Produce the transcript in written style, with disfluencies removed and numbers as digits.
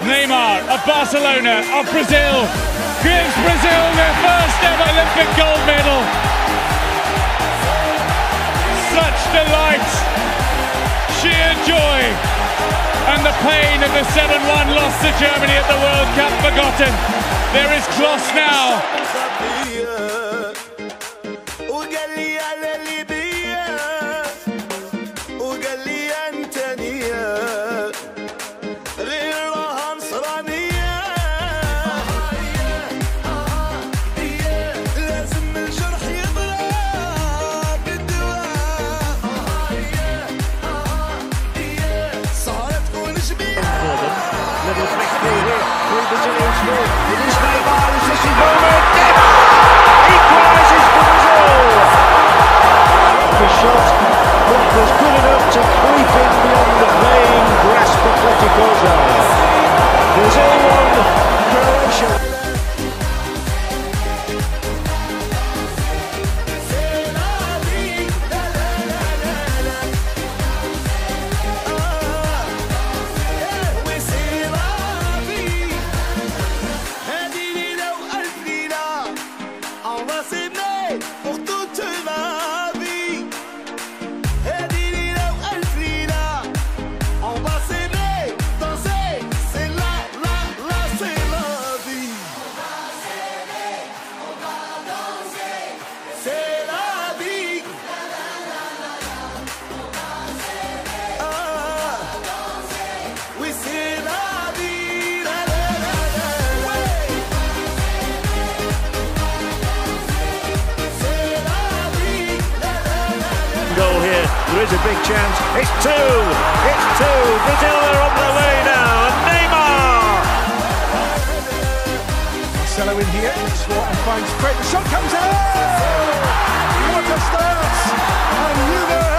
Neymar of Barcelona, of Brazil, gives Brazil their first ever Olympic gold medal. Such delight, sheer joy, and the pain of the 7-1 loss to Germany at the World Cup forgotten. There is Klose now. It is Neymar, is this his moment? Equalises for Brazil! The shot was good enough to creep in beyond the vain grasp of Pleticosa. Brazil won, Croatia. Goal here, there is a big chance. It's two! Brazil are on their way now, and Neymar! Marcelo in here, Swarton finds Craig, the shot comes in! What a start! And you know